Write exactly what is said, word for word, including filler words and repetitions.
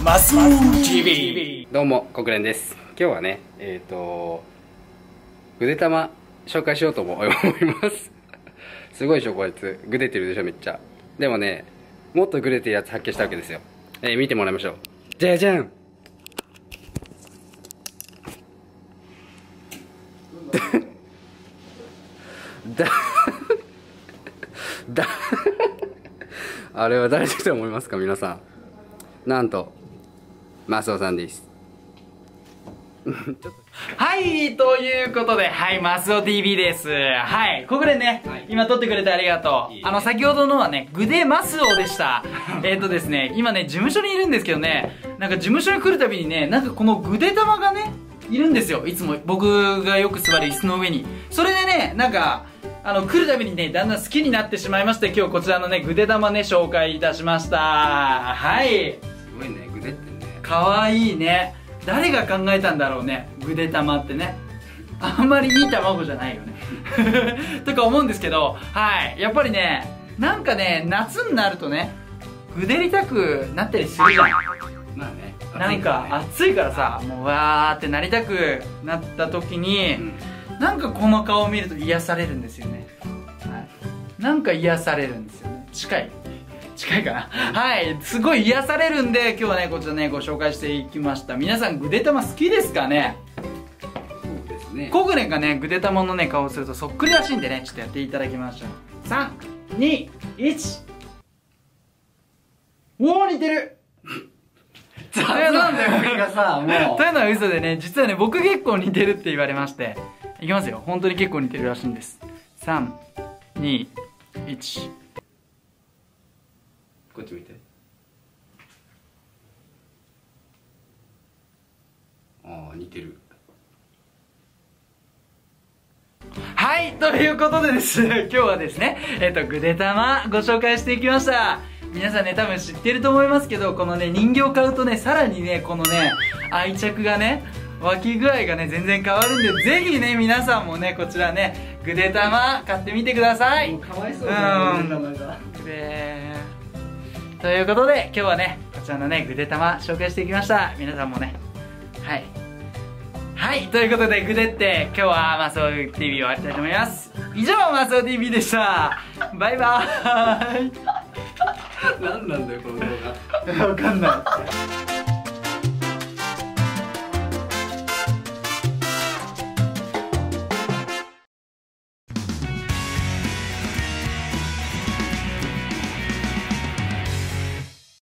マスオ ティーブイ。 どうも国連です。今日はねえっ、ー、とぐでたま紹介しようと思いますすごいでしょこいつ、ぐでてるでしょめっちゃ。でもねもっとぐでてるやつ発見したわけですよ。えー、見てもらいましょう。じゃじゃんだだあれは誰だと思いますか皆さん。なんとマスオさんです。 はい、ということで、はい、マスオ ティーブイ です。はい、国連ね、はい、今撮ってくれてありがとう。いいね、あの、先ほどのはね、ぐでマスオでした。えっとですね、今ね、事務所にいるんですけどね、なんか事務所に来るたびにね、なんかこのぐで玉がね、いるんですよ。いつも僕がよく座る椅子の上に。それでね、なんか、あの、来るたびにね、だんだん好きになってしまいまして、今日こちらのね、ぐで玉ね、紹介いたしました。はい。 すごいね、ぐでってね。 かわいいね。誰が考えたんだろうね、ぐで玉ってね。あんまりいい卵じゃないよねとか思うんですけど、はい、やっぱりね、なんかね、夏になるとね、ぐでりたくなったりするじゃん。 まあね、 なんか暑いからさ、もうわーってなりたくなった時に、うん、なんかこの顔を見ると癒されるんですよね。はい、なんか癒されるんですよね。近い近いかなはい、すごい癒されるんで、今日はね、こちらね、ご紹介していきました。皆さん、ぐで玉好きですかね？ そうですね。 コグレンがね、ぐで玉のね、顔をするとそっくりらしいんでね、ちょっとやっていただきましょう。さん、に、いち。おー、似てる雑なんだよ、僕がさ、もう。 というのは嘘でね、実はね、僕結構似てるって言われまして。いきますよ、本当に結構似てるらしいんです。さん、に、いち。 こっち見て。ああ、似てる。 はい、ということでです今日はですね、えっとぐで玉ご紹介していきました。皆さんね、多分知ってると思いますけど、このね、人形買うとね、さらにね、このね、愛着がね、湧き具合がね、全然変わるんで、ぜひね、皆さんもね、こちらね、ぐで玉買ってみてください。 もうかわいそうだね、ぐで玉が。 でということで、今日はね、こちらのね、ぐで玉紹介していきました。皆さんもね、はい。はい、ということで、ぐでって、今日はマスオ ティーブイ 終わりたいと思います。以上、マスオ ティーブイ でした。バイバーイ何なんだよ、この動画。 わかんない。